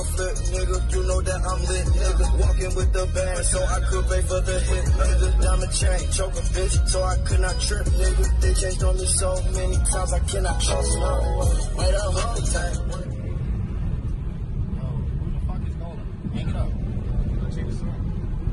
a flip, nigga. You know that I'm lit, nigga. Walking with the band, so I could pay for the hit, nigga. Diamond chain, choke a bitch, so I could not trip, nigga. They changed on me so many times, I cannot trust no one. Wait up, whole time. Yo, who the fuck is calling? Hang it up. Go check this out.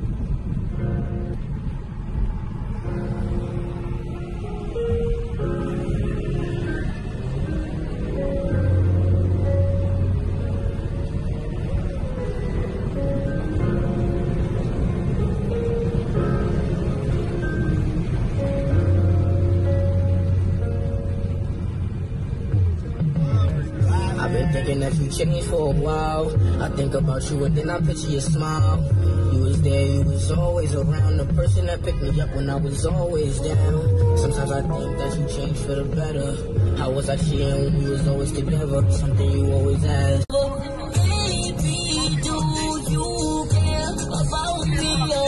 I've been thinking that you changed for a while. I think about you and then I picture your smile. You was there, you was always around. The person that picked me up when I was always down. Sometimes I think that you changed for the better. How was I cheating when we was always together? Something you always ask. Baby, do you care about me?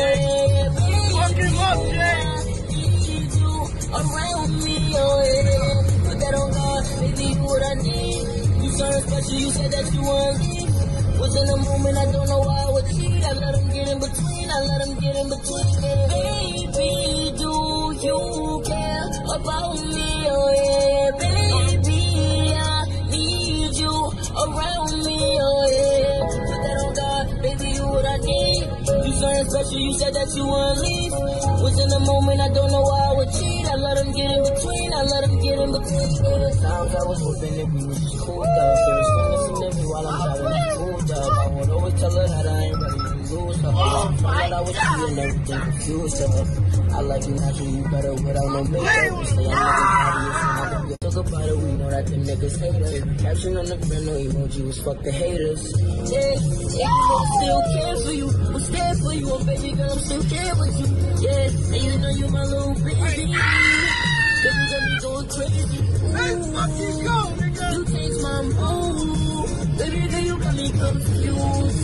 Need you around me, put that on God, baby, you what I need. Something special, you said that you want me. Was in a moment, I don't know why I would cheat. I let him get in between, I let him get in between. Baby, do you care about me? Oh yeah, baby, I need you around me. Oh yeah, put that on God, baby, you what I need. You something special, you said that you want me. Was in a moment, I don't know why I would cheat. I let him get in between, I let him get in between. Times I was hoping that we was just cool down. She was finishing every while I'm driving this cool dog. I would always tell her that I ain't ready to lose her. I was feeling everything confused her. I like you natural, you better without no makeup. You say I'm looking talk about it, we know that the niggas hate us. Caption on the friend, no emoji was fuck the haters. Yeah, I still care for you, I'm scared for you, oh baby girl, I'm still care with you. Yeah, and you know you my little baby. Baby got me going crazy. Let's fucking go, nigga. You changed my mood. Baby girl, you got me confused.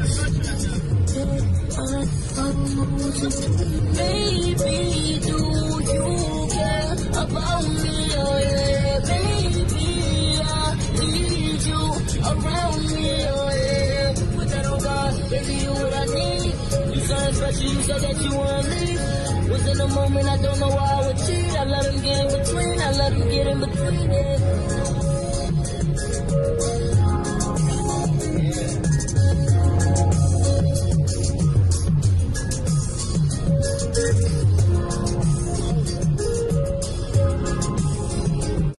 Baby, do you care about me? Oh yeah, baby, I need you around me. Oh yeah, put that on God, baby, you what I need. You something special, you said that you want me. Was in a moment, I don't know why I would cheat. I let him get in between, I let him get in between, yeah.